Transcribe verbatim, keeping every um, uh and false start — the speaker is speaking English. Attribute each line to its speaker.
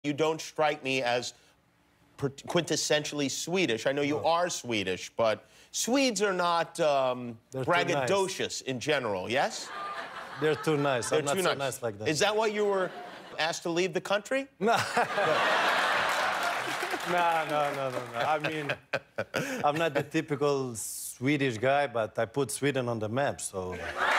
Speaker 1: You don't strike me as quintessentially Swedish. I know you
Speaker 2: No.
Speaker 1: are Swedish, but Swedes are not um, braggadocious
Speaker 2: nice.
Speaker 1: in general, yes?
Speaker 2: They're too nice.
Speaker 1: They're
Speaker 2: I'm not
Speaker 1: too
Speaker 2: so
Speaker 1: nice.
Speaker 2: nice like that.
Speaker 1: Is that why you were asked to leave the country?
Speaker 2: No. no, no, no, no, no. I mean, I'm not the typical Swedish guy, but I put Sweden on the map, so...